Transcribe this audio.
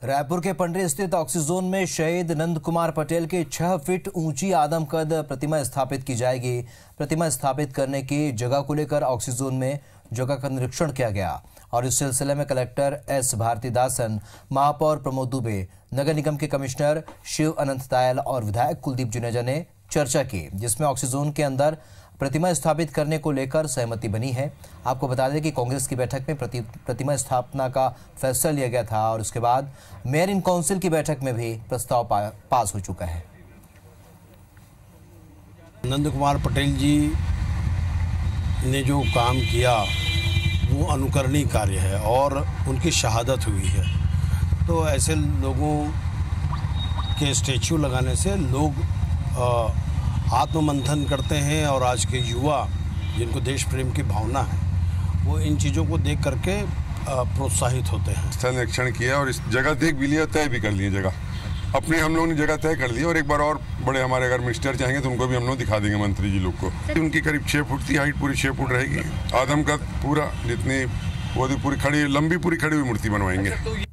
रायपुर के पंडरी स्थित ऑक्सीजोन में शहीद नंदकुमार पटेल की 6 फीट ऊंची आदमकद प्रतिमा स्थापित की जाएगी। प्रतिमा स्थापित करने की जगह को लेकर ऑक्सीजोन में जगह का निरीक्षण किया गया और इस सिलसिले में कलेक्टर एस भारतीदासन, महापौर प्रमोद दुबे, नगर निगम के कमिश्नर शिव अनंत तायल और विधायक कुलदीप जुनेजा ने चर्चा की, जिसमें ऑक्सीजोन के अंदर प्रतिमा स्थापित करने को लेकर सहमति बनी है। आपको बता दें कि कांग्रेस की बैठक में प्रतिमा स्थापना का फैसला लिया गया था और उसके बाद मेयर इन काउंसिल की बैठक में भी प्रस्ताव पास हो चुका है। नंदकुमार पटेल जी ने जो काम किया वो अनुकरणीय कार्य है और उनकी शहादत हुई है, तो ऐसे लोगों के स्टैच्यू लगाने से लोग आत्ममंथन करते हैं और आज के युवा जिनको देश प्रेम की भावना है वो इन चीज़ों को देख करके प्रोत्साहित होते हैं। स्थल निरीक्षण किया और इस जगह देख भी लिया, तय भी कर लिए, जगह अपनी हम लोगों ने जगह तय कर ली और एक बार और बड़े हमारे अगर मिनिस्टर चाहेंगे तो उनको भी हम लोग दिखा देंगे, मंत्री जी लोग को। उनकी करीब 6 फुट थी हाइट, पूरी 6 फुट रहेगी। आदम का पूरा जितनी वो पूरी खड़ी लंबी पूरी खड़ी हुई मूर्ति बनवाएंगे।